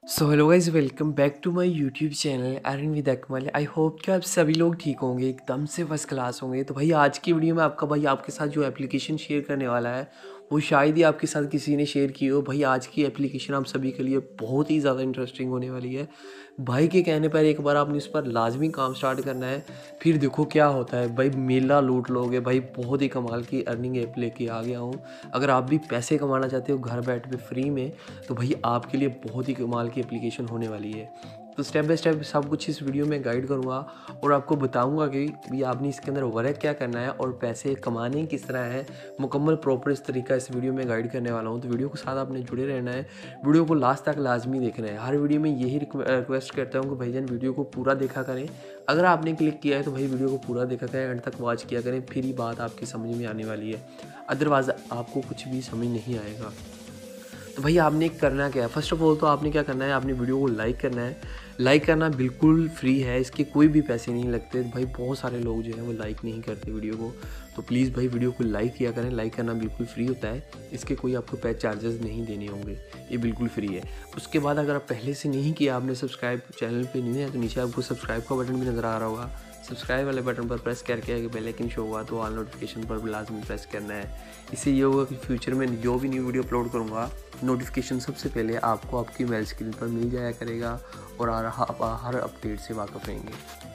So hello guys, welcome back to my YouTube channel earn with Akmal. I hope कि आप सभी लोग ठीक होंगे, एकदम से फर्स्ट क्लास होंगे। तो भाई आज की वीडियो में आपका भाई आपके साथ जो एप्लीकेशन शेयर करने वाला है वो शायद ही आपके साथ किसी ने शेयर की हो। भाई आज की एप्लीकेशन आप सभी के लिए बहुत ही ज़्यादा इंटरेस्टिंग होने वाली है। भाई के कहने पर एक बार आपने इस पर लाजमी काम स्टार्ट करना है, फिर देखो क्या होता है। भाई मेला लूट लोगे। भाई बहुत ही कमाल की अर्निंग ऐप लेके आ गया हूँ। अगर आप भी पैसे कमाना चाहते हो घर बैठ के फ्री में, तो भाई आपके लिए बहुत ही कमाल की एप्लीकेशन होने वाली है। तो स्टेप बाय स्टेप सब कुछ इस वीडियो में गाइड करूँगा और आपको बताऊंगा कि भी आपने इसके अंदर वर्क क्या करना है और पैसे कमाने किस तरह है। मुकम्मल प्रॉपर इस तरीका इस वीडियो में गाइड करने वाला हूँ। तो वीडियो के साथ आपने जुड़े रहना है, वीडियो को लास्ट तक लाजमी देखना है। हर वीडियो में यही रिक्वेस्ट करता हूँ कि भाईजान वीडियो को पूरा देखा करें। अगर आपने क्लिक किया है तो भाई वीडियो को पूरा देखा करें, एंड तक वॉच किया करें, फिर ही बात आपकी समझ में आने वाली है। अदरवाइज आपको कुछ भी समझ नहीं आएगा। तो भाई आपने करना क्या है, फर्स्ट ऑफ ऑल तो आपने क्या करना है, आपने वीडियो को लाइक करना है। लाइक करना बिल्कुल फ्री है, इसके कोई भी पैसे नहीं लगते। भाई बहुत सारे लोग जो है वो लाइक नहीं करते वीडियो को, तो प्लीज़ भाई वीडियो को लाइक किया करें। लाइक करना बिल्कुल फ्री होता है, इसके कोई आपको पैसे चार्जेस नहीं देने होंगे, ये बिल्कुल फ्री है। उसके बाद अगर आप पहले से नहीं किया, आपने सब्सक्राइब चैनल पे नहीं है, तो नीचे आपको सब्सक्राइब का बटन भी नज़र आ रहा होगा। सब्सक्राइब वाले बटन पर प्रेस करके बेल आइकन शो होगा तो ऑल नोटिफिकेशन पर भी लाजमी प्रेस करना है। इससे ये होगा कि फ्यूचर में जो भी न्यू वीडियो अपलोड करूँगा, नोटिफिकेशन सबसे पहले आपको आपकी मेल स्क्रीन पर मिल जाया करेगा और आप हर अपडेट से वाकिफ़ रहेंगे।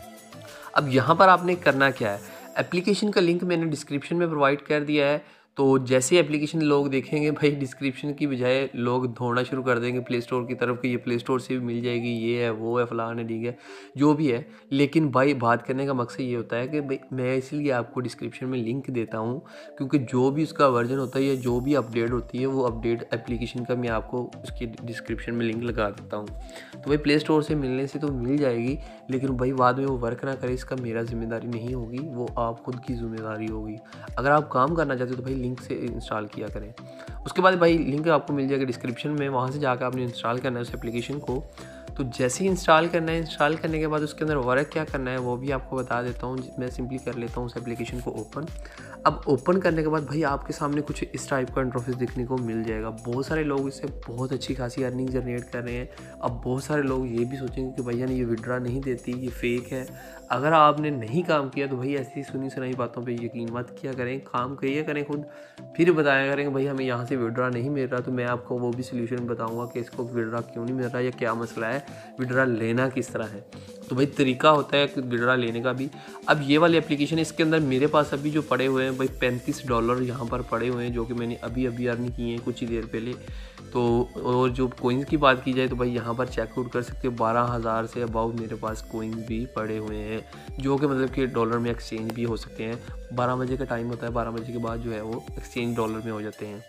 अब यहाँ पर आपने करना क्या है, एप्लीकेशन का लिंक मैंने डिस्क्रिप्शन में प्रोवाइड कर दिया है। तो जैसे एप्लीकेशन लोग देखेंगे, भाई डिस्क्रिप्शन की बजाय लोग दौड़ना शुरू कर देंगे प्ले स्टोर की तरफ कि ये प्ले स्टोर से भी मिल जाएगी, ये है वो है फलान है ठीक है जो भी है। लेकिन भाई बात करने का मकसद ये होता है कि भाई मैं इसलिए आपको डिस्क्रिप्शन में लिंक देता हूँ क्योंकि जो भी उसका वर्जन होता है या जो भी अपडेट होती है वो अपडेट एप्लीकेशन का मैं आपको उसकी डिस्क्रिप्शन में लिंक लगा देता हूँ। तो भाई प्ले स्टोर से मिलने से तो मिल जाएगी, लेकिन भाई बाद में वो वर्क ना करे इसका मेरा जिम्मेदारी नहीं होगी, वो आप खुद की जिम्मेदारी होगी। अगर आप काम करना चाहते हो तो भाई लिंक से इंस्टॉल किया करें। उसके बाद भाई लिंक आपको मिल जाएगा डिस्क्रिप्शन में, वहाँ से जाकर आपने इंस्टॉल करना है उस एप्लीकेशन को। तो जैसे ही इंस्टॉल करना है, इंस्टॉल करने के बाद उसके अंदर वर्क क्या करना है वो भी आपको बता देता हूँ। मैं सिंपली कर लेता हूँ उस एप्लीकेशन को ओपन। अब ओपन करने के बाद भाई आपके सामने कुछ इस टाइप का इंटरफेस देखने को मिल जाएगा। बहुत सारे लोग इससे बहुत अच्छी खासी अर्निंग जनरेट कर रहे हैं। अब बहुत सारे लोग ये भी सोचेंगे कि भैया ये विड्रा नहीं देती, ये फेक है। अगर आपने नहीं काम किया तो भाई ऐसी सुनी सुनाई बातों पे यकीन मत किया करें, काम किया करें खुद, फिर बताया करें भाई हमें यहाँ से विड्रा नहीं मिल रहा। तो मैं आपको वो भी सोल्यूशन बताऊंगा कि इसको विड्रा क्यों नहीं मिल रहा या क्या मसला है, विड्रा लेना किस तरह है। तो भाई तरीका होता है विड्रा लेने का भी। अब ये वाली एप्लीकेशन, इसके अंदर मेरे पास अभी जो पड़े हुए हैं भाई $35 यहाँ पर पड़े हुए हैं, जो कि मैंने अभी अभी अर्न किए हैं कुछ ही देर पहले। तो और जो कोइंस की बात की जाए तो भाई यहाँ पर चेकआउट कर सकते हो, 12,000 से अबाउ मेरे पास कोइंस भी पड़े हुए हैं, जो कि मतलब कि डॉलर में एक्सचेंज भी हो सकते हैं। 12 बजे का टाइम होता है, 12 बजे के बाद जो है वो एक्सचेंज डॉलर में हो जाते हैं।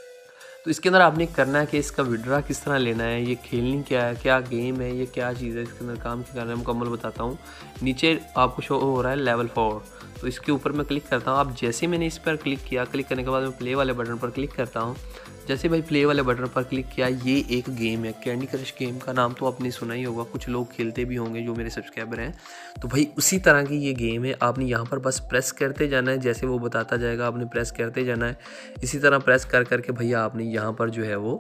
तो इसके अंदर आपने करना है कि इसका विड्रा किस तरह लेना है, ये खेलनी क्या है, क्या गेम है, ये क्या चीज़ है, इसके अंदर काम क्या करना है मुकम्मल बताता हूँ। नीचे आपको शो हो रहा है लेवल 4, तो इसके ऊपर मैं क्लिक करता हूँ। अब जैसे मैंने इस पर क्लिक किया, क्लिक करने के बाद मैं प्ले वाले बटन पर क्लिक करता हूँ। जैसे भाई प्ले वाले बटन पर क्लिक किया, ये एक गेम है कैंडी क्रश गेम का नाम तो आपने सुना ही होगा, कुछ लोग खेलते भी होंगे जो मेरे सब्सक्राइबर हैं। तो भाई उसी तरह की ये गेम है, आपने यहाँ पर बस प्रेस करते जाना है, जैसे वो बताता जाएगा आपने प्रेस करते जाना है। इसी तरह प्रेस कर करके भैया आपने यहाँ पर जो है वो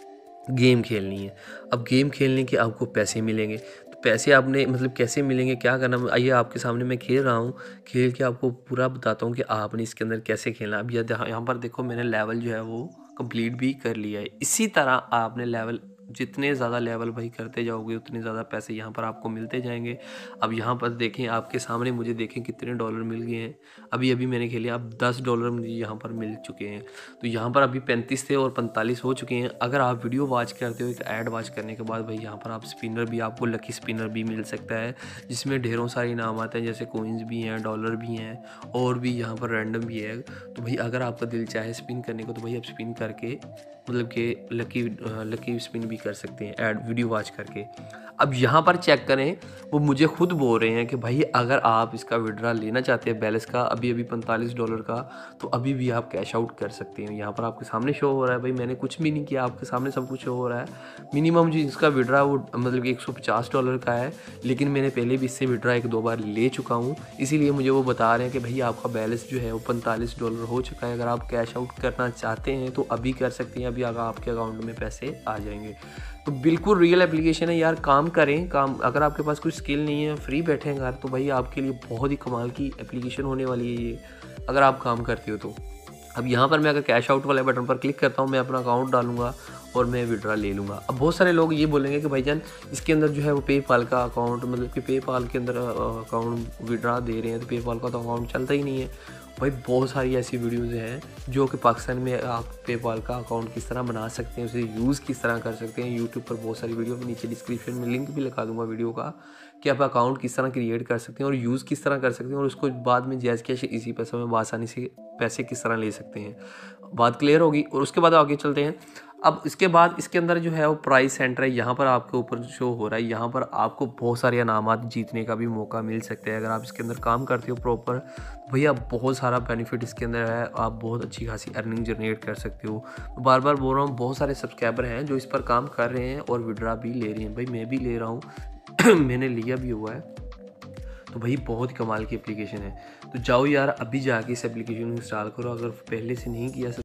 गेम खेलनी है। अब गेम खेलने के आपको पैसे मिलेंगे, तो पैसे आपने मतलब कैसे मिलेंगे, क्या करना, आइए आपके सामने मैं खेल रहा हूँ, खेल के आपको पूरा बताता हूँ कि आपने इसके अंदर कैसे खेलना। अब यहाँ पर देखो मैंने लेवल जो है वो कंप्लीट भी कर लिया है। इसी तरह आपने लेवल, जितने ज़्यादा लेवल भाई करते जाओगे उतने ज़्यादा पैसे यहाँ पर आपको मिलते जाएंगे। अब यहाँ पर देखें आपके सामने, मुझे देखें कितने डॉलर मिल गए हैं। अभी अभी मैंने खेले, अब $10 मुझे यहाँ पर मिल चुके हैं। तो यहाँ पर अभी 35 थे और 45 हो चुके हैं। अगर आप वीडियो वॉच करते हो, एक ऐड वॉच करने के बाद भाई यहाँ पर आप स्पिनर भी, आपको लकी स्पिनर भी मिल सकता है, जिसमें ढेरों सारे इनाम आते हैं, जैसे कोइंस भी हैं, डॉलर भी हैं और भी यहाँ पर रैंडम भी है। तो भाई अगर आपका दिल चाहे स्पिन करने को तो भाई आप स्पिन करके मतलब कि लकी स्पिन भी कर सकते हैं ऐड वीडियो वॉच करके। अब यहाँ पर चेक करें, वो मुझे खुद बोल रहे हैं कि भाई अगर आप इसका विड्रा लेना चाहते हैं बैलेंस का अभी अभी $45 का, तो अभी भी आप कैश आउट कर सकते हैं। यहाँ पर आपके सामने शो हो रहा है, भाई मैंने कुछ भी नहीं किया, आपके सामने सब कुछ शो हो रहा है। मिनिमम जो इसका विड्रा वो मतलब कि $150 का है, लेकिन मैंने पहले भी इससे विड्रा 1-2 बार ले चुका हूँ, इसीलिए मुझे वो बता रहे हैं कि भाई आपका बैलेंस जो है वो $45 हो चुका है। अगर आप कैश आउट करना चाहते हैं तो अभी कर सकते हैं, अभी अगर आपके अकाउंट में पैसे आ जाएंगे। तो बिल्कुल रियल एप्लीकेशन है यार, काम करें काम। अगर आपके पास कोई स्किल नहीं है, फ्री बैठे हैं घर, तो भाई आपके लिए बहुत ही कमाल की एप्लीकेशन होने वाली है ये, अगर आप काम करते हो तो। अब यहाँ पर मैं अगर कैश आउट वाले बटन पर क्लिक करता हूँ, मैं अपना अकाउंट डालूंगा और मैं विड्रा ले लूँगा। अब बहुत सारे लोग ये बोलेंगे कि भाईजान इसके अंदर जो है वो पेपाल का अकाउंट, मतलब कि पेपाल के अंदर अकाउंट विड्रा दे रहे हैं, तो पेपाल का तो अकाउंट चलता ही नहीं है। भाई बहुत सारी ऐसी वीडियोज़ हैं जो कि पाकिस्तान में आप पेपाल का अकाउंट किस तरह बना सकते हैं, उसे यूज़ किस तरह कर सकते हैं। यूट्यूब पर बहुत सारी वीडियो, नीचे डिस्क्रिप्शन में लिंक भी लगा दूंगा वीडियो का, कि आप अकाउंट किस तरह क्रिएट कर सकते हैं और यूज़ किस तरह कर सकते हैं, और उसको बाद में जैज़ कैश इसी पैसे में आसानी से पैसे किस तरह ले सकते हैं। बात क्लियर होगी। और उसके बाद आगे चलते हैं। अब इसके बाद इसके अंदर जो है वो प्राइस सेंटर है, यहाँ पर आपके ऊपर शो हो रहा है। यहाँ पर आपको बहुत सारे इनामात जीतने का भी मौका मिल सकता है अगर आप इसके अंदर काम करते हो प्रॉपर। भैया बहुत सारा बेनिफिट इसके अंदर है, आप बहुत अच्छी खासी अर्निंग जनरेट कर सकते हो। बार बार बोल रहा हूँ, बहुत सारे सब्सक्राइबर हैं जो इस पर काम कर रहे हैं और विड्रा भी ले रहे हैं। भाई मैं भी ले रहा हूँ मैंने लिया भी हुआ है। तो भाई बहुत ही कमाल की एप्लीकेशन है। तो जाओ यार अभी जाके इस एप्लीकेशन को इंस्टॉल करो, अगर पहले से नहीं किया